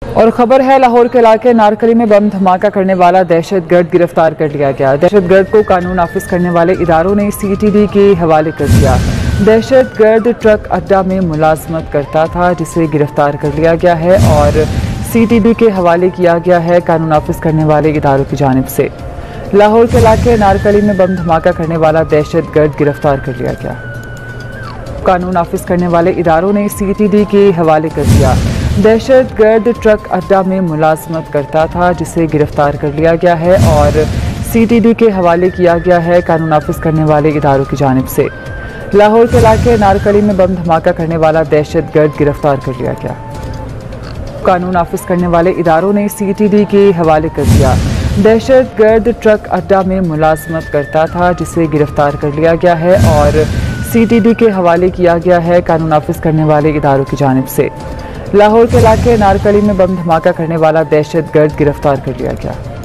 और खबर है लाहौर के इलाके नारकली में बम धमाका करने वाला दहशतगर्द गिरफ्तार कर लिया गया। दहशतगर्द को कानून नाफिज करने वाले इदारों ने CTD के हवाले कर दिया। दहशतगर्द ट्रक अड्डा में मुलाजमत करता था, जिसे गिरफ्तार कर लिया गया है और CTD के हवाले किया गया है कानून नाफिज करने वाले इदारों की जानिब से। लाहौर के इलाके नारकली में बम धमाका करने वाला दहशतगर्द गिरफ्तार कर लिया गया। कानून नाफिज करने वाले इदारों ने CTD के हवाले कर दिया। दहशतगर्द ट्रक अड्डा में मुलाजमत करता था, जिसे गिरफ्तार कर लिया गया है और CTD के हवाले किया गया है कानून नाफिज करने वाले इदारों की जानिब से। लाहौर के इलाके नारकली में बम धमाका करने वाला दहशतगर्द गिरफ्तार कर लिया गया। कानून नाफिज करने वाले इदारों ने CTD के हवाले कर दिया। दहशतगर्द ट्रक अड्डा में मुलाजमत करता था, जिसे गिरफ्तार कर लिया गया है और CTD के हवाले किया गया है कानून नाफिज करने वाले इदारों की जानिब से। लाहौर के इलाके नारकली में बम धमाका करने वाला दहशतगर्द गिरफ्तार कर लिया गया।